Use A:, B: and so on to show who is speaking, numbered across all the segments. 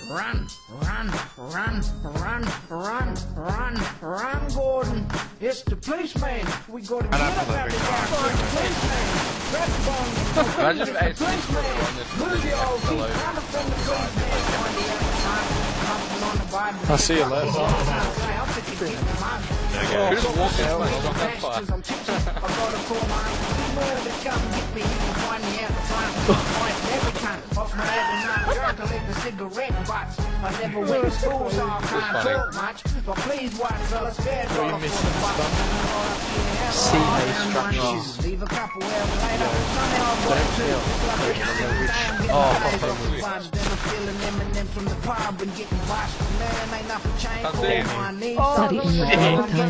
A: Run, run, run, run, run, run, run, Gordon. It's the policeman. We got to get up out the car. It's the policeman. Grab the bone.
B: Imagine if
A: It's the policeman. Move your old feet. Run up from the policeman.
C: I'll see you later.
B: Who just walked in? Like, on that fire.
A: I never went to school, so I can't talk much. But please watch, fellas, fair dollar for the buck.
C: CA structures.
A: Leave a couple hours later. Somehow I've got to. Then I'm feeling M&M from the pub and getting washed. Man, ain't nothing changed for my knees.
D: Study in your own time.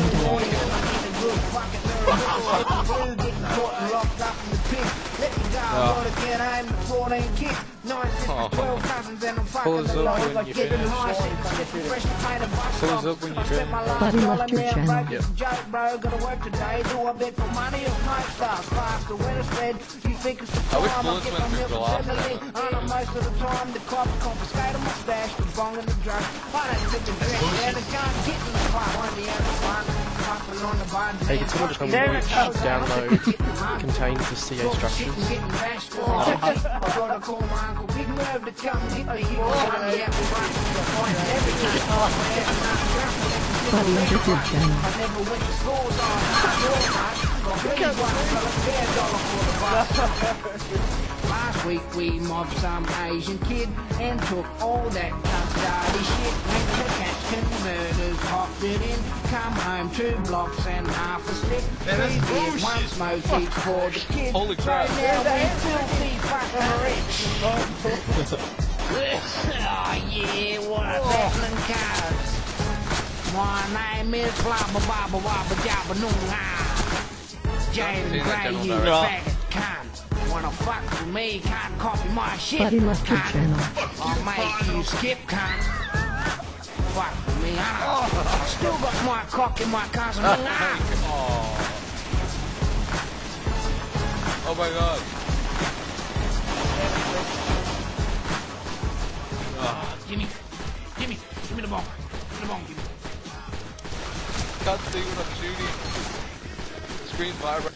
A: Getting caught and locked up in the pit. Let me go, I wanna get home to 14 kids. 9, 6, 12 cousins and I'm fucking alone. Like getting high shit, getting fresh to pay the bus stop. I spent my last dollar now, baby, it's a joke, bro. Gotta work today, do I bet for money or smoke stars? Faster when it's red, you think it's the time. I get my milk and suddenly, I know most of the time the cops confiscate my stash, the bong and the drugs. I don't take the drink, and the gun get in the car. On the other front, puffing on the bar.
C: Hey, can someone just come and download contain the CA structures?
A: Big nerve to come hit me.
D: Buddy, your YouTube channel.
A: I never went to school, so last week we mobbed some Asian kid and took all that custody shit. Went to catch converters, hopped it in, come home 2 blocks and half a stick. 3 beers, 1 smoke each for the kids.
B: Holy crap.
A: So now we filthy fucking rich. Oh yeah, what's happening, cuz? My name is Blabba Baba Wabba Jabba Noonga. James Gray, you faggot cunt. Wanna fuck with me, can't copy my shit.
D: Buddy left your channel.
A: I'll make you skip, cunt. Fuck with me, huh? I still got my cock in my cousin.
B: Oh my god.
A: Gimme the ball. Give me the ball, Gimme.
B: Can't see what I'm shooting. The screen's vibrating.